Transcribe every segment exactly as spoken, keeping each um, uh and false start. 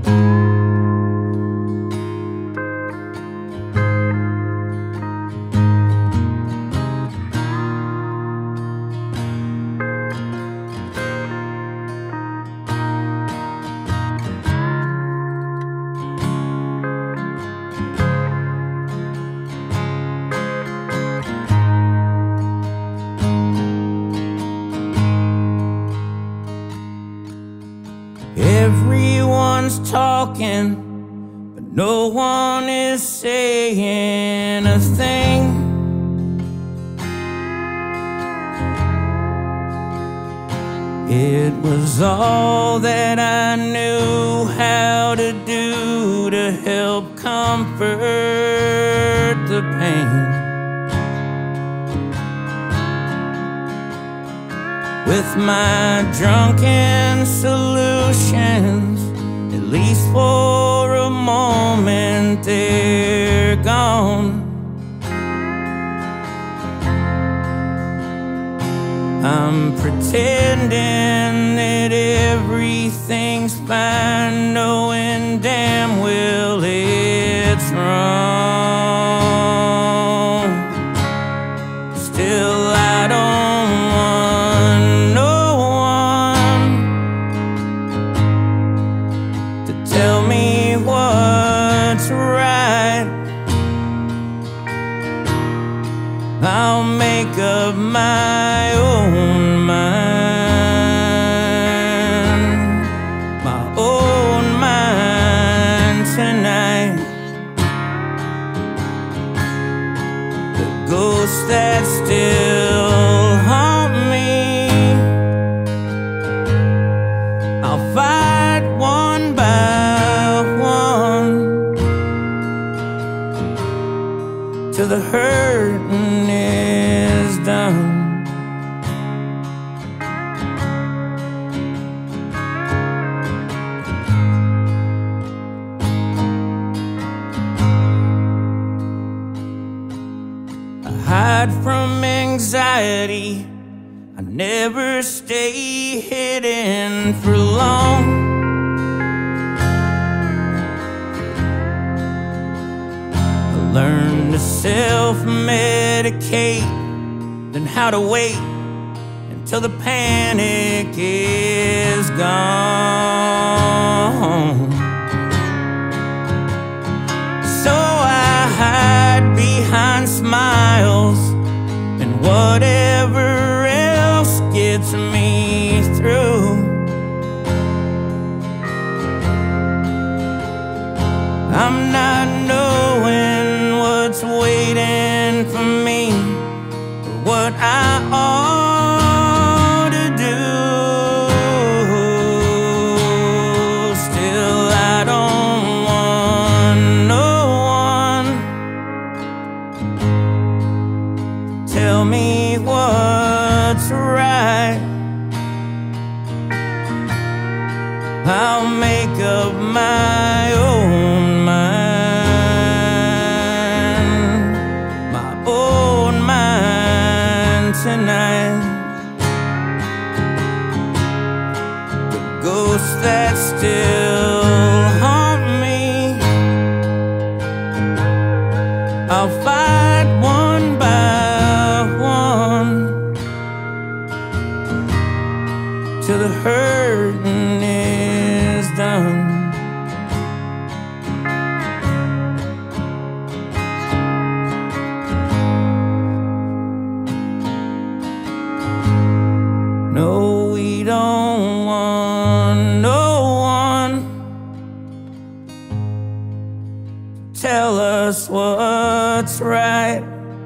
Everyone's talking, but no one is saying a thing. It was all that I knew how to do to help comfort the pain. With my drunken solutions, at least for a moment they're gone. I'm pretending that everything's fine, knowing damn well it's wrong. Still I don't want no one to tell me what's right. I'll make up my own mind, my own mind tonight. The ghosts that still haunt me, I'll fight one by one till the hurting is done. Hide from anxiety, I never stay hidden for long. I learned to self-medicate, then how to wait until the panic is gone. So I hide behind smiles and whatever else gets me through. I'm not knowing what's waiting for me, or what I ought to do. Still I don't want no one to tell me what's right. I'll make up my own mind, my own mind tonight. The ghosts that still haunt me, I'll fight one by one till the hurting is done. No, we don't want no one to tell us what's right.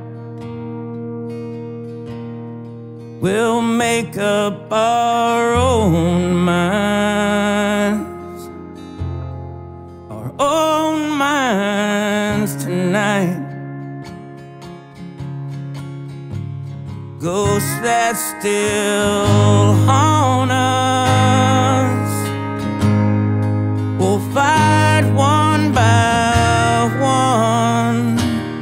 We'll make up our own minds, our own minds tonight. Ghosts that still haunt us, we'll fight one by one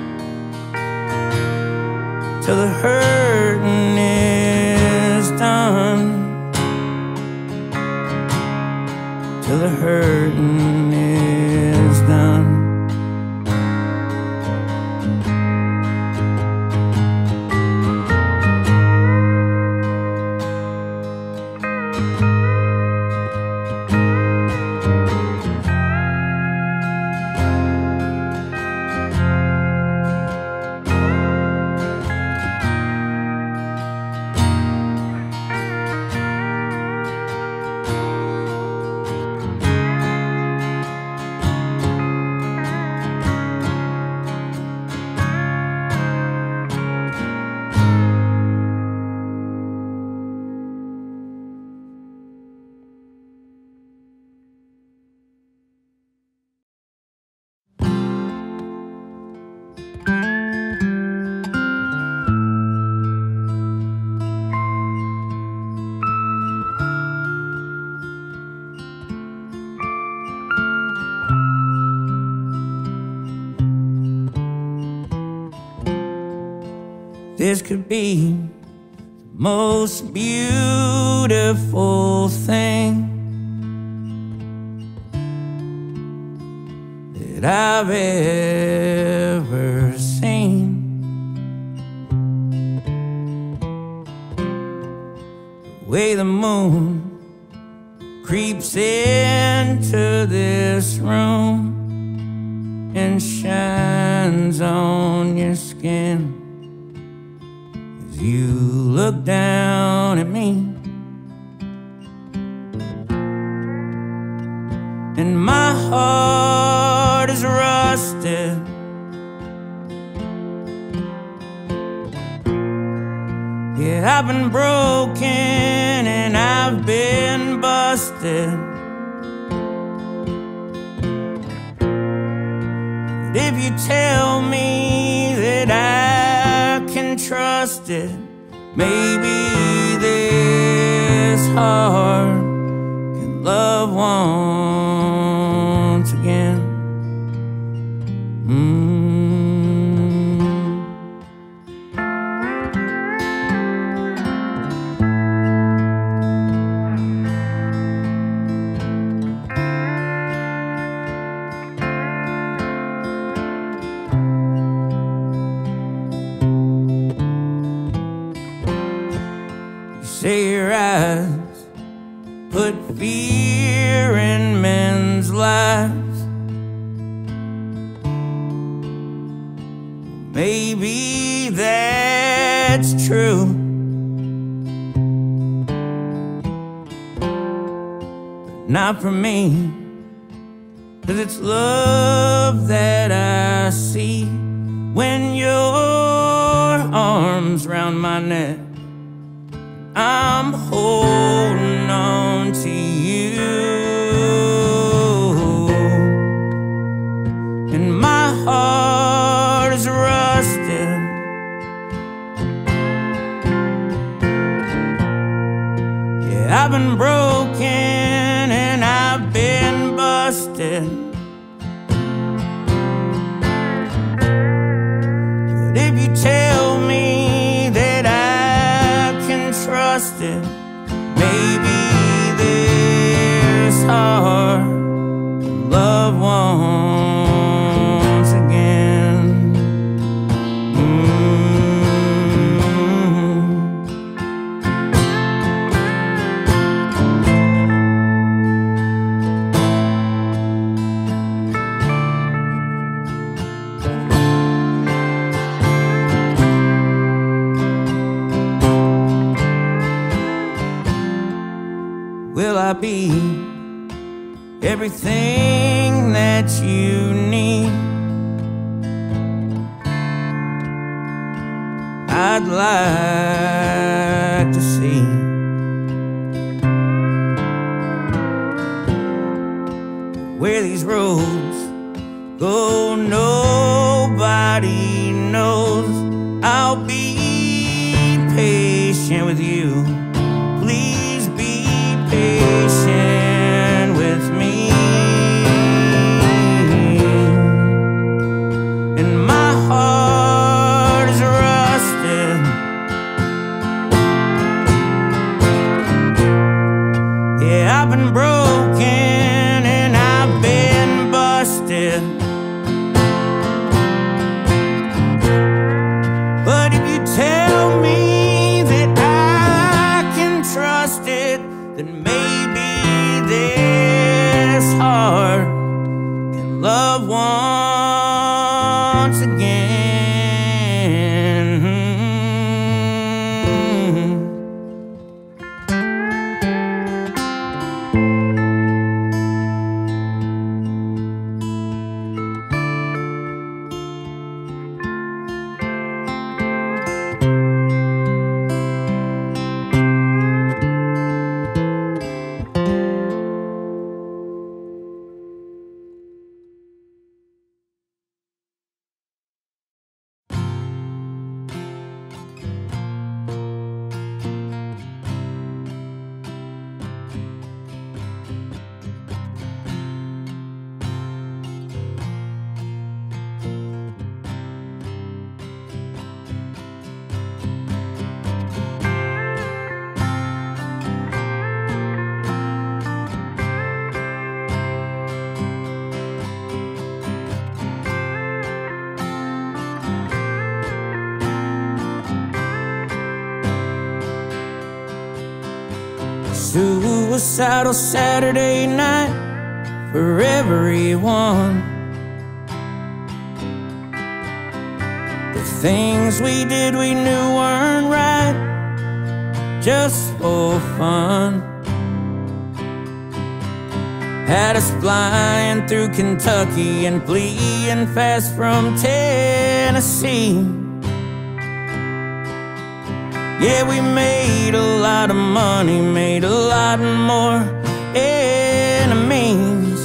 till the hurting is done, till the hurtin' is done. This could be the most beautiful thing that I've ever seen. The way the moon creeps into this room and shines on your skin. You look down at me, and my heart is rusted. Yeah, I've been broken and I've been busted. But if you tell me that I can trust it, maybe this heart can love once again. Mm. Say your eyes put fear in men's lives. Maybe that's true, but not for me, 'cause it's love that I see when your arms round my neck. I'm holding on to you, and my heart is rusted. Yeah, I've been broken and I've been busted. But if you tell me that I trust it, maybe this heart can love once again. Mm-hmm. Will I be everything that you need? I'd like to see. Where these roads go, nobody knows. I'll be patient with you. Please be patient with me. And my heart is rusted. Yeah, I've been broken suicidal Saturday night for everyone. The things we did we knew weren't right, just for fun. Had us flying through Kentucky and fleeing fast from Tennessee. Yeah, we made a lot of money, made a lot more enemies.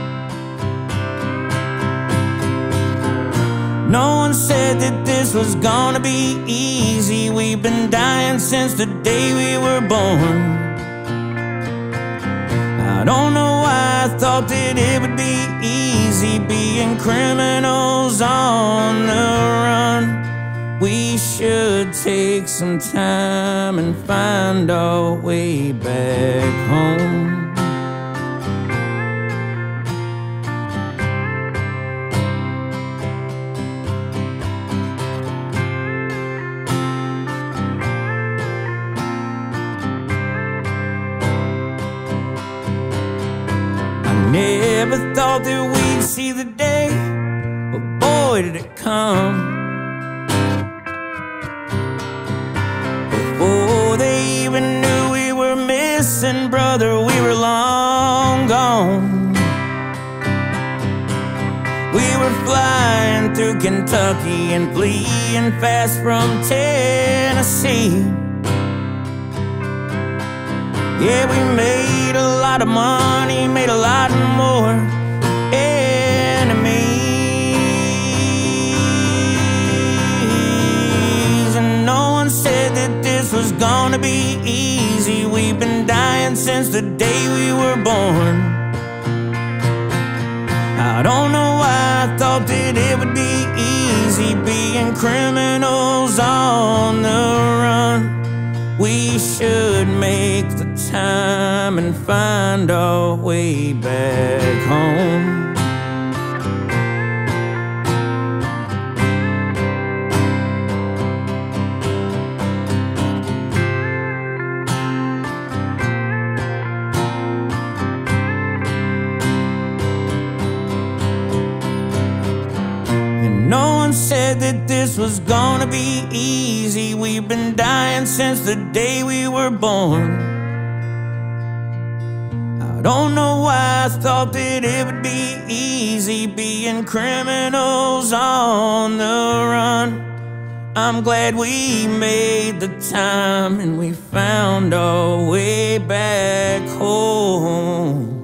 No one said that this was gonna be easy. We've been dying since the day we were born. I don't know why I thought that it would be easy being criminals on the run. We should take some time and find our way back home. Never thought that we'd see the day, but boy did it come. Before they even knew we were missing, brother, we were long gone. We were flying through Kentucky and fleeing fast from Tennessee. Yeah, we made a lot of money, made a lot more enemies. And no one said that this was gonna be easy. We've been dying since the day we were born. I don't know why I thought that it would be easy being criminals on the run. We should make the time and find our way back home. And no one said that this was gonna be easy. We've been dying since the day we were born. I don't know why I thought that it would be easy being criminals on the run. I'm glad we made the time and we found our way back home.